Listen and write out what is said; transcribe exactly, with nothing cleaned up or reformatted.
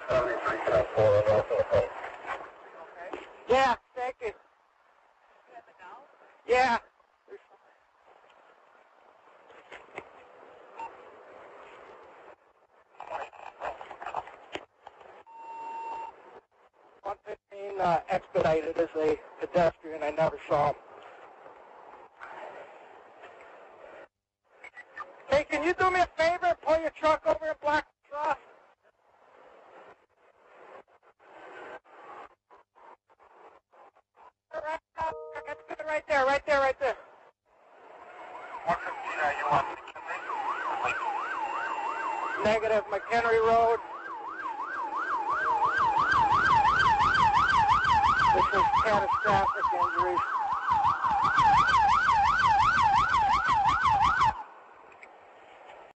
Yeah, thank you. Yeah. one fifteen uh, expedited as a pedestrian. I never saw him. Hey, can you do me a favor and pull your truck over and block the cross? Right, uh, that's good right there, right there, right there. one fifteen, uh, you want McKinley? Negative, McHenry Road. This is catastrophic injuries.